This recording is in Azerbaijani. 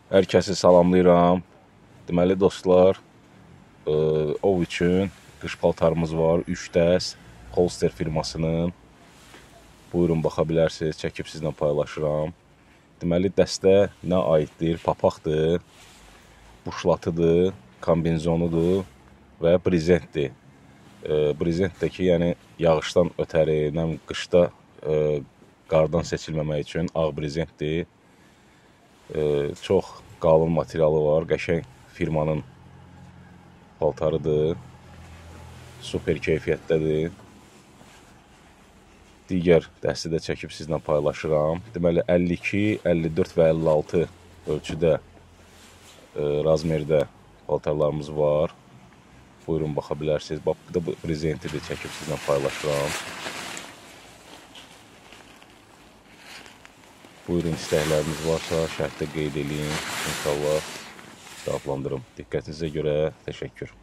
Hər kəsi salamlayıram. Deməli dostlar, ov üçün qış paltarımız var. 3 dəst Holster firmasının. Buyurun baxa bilərsiniz, çəkib sizlə paylaşıram. Deməli dəstə nə aiddir? Papaqdır, buşlatıdır, kombinzonudur və brezentdir. Brezent də ki, yəni yağışdan ötəri, qışda qardan seçilməmək üçün ağ brezentdir. Çox qalın materialı var, qəşəng firmanın paltarıdır, super keyfiyyətdədir. Digər dəsti də çəkib sizlə paylaşıram. Deməli 52, 54 və 56 ölçüdə razmerdə paltarlarımız var. Buyurun baxa bilərsiniz. Bax, bu da brezentidir, çəkib sizlə paylaşıram. Buyurun, istəkləriniz varsa şərtdə qeyd edin. İnşallah cavablandırım. Diqqətinizə görə təşəkkür.